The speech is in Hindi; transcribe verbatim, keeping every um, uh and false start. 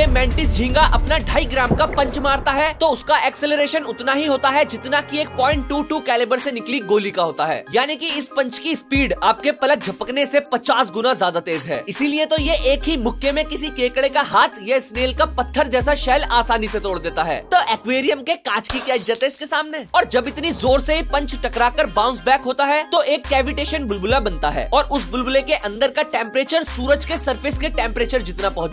मेंटिस झींगा अपना ढाई ग्राम का पंच मारता है तो उसका एक्सेलरेशन उतना ही होता है जितना कि एक पॉइंट टू टू कैलिबर से निकली गोली का होता है। यानी कि इस पंच की स्पीड आपके पलक झपकने से पचास गुना ज्यादा तेज है। इसीलिए तो ये एक ही मुक्के में किसी केकड़े का हाथ या स्नेल का पत्थर जैसा शेल आसानी से तोड़ देता है। तो एक्वेरियम के कांच की क्या इज्जत है इसके सामने। और जब इतनी जोर से पंच टकराकर बाउंस बैक होता है तो एक कैविटेशन बुलबुला बनता है और उस बुलबुले के अंदर का टेम्परेचर सूरज के सरफेस के टेम्परेचर जितना पहुंच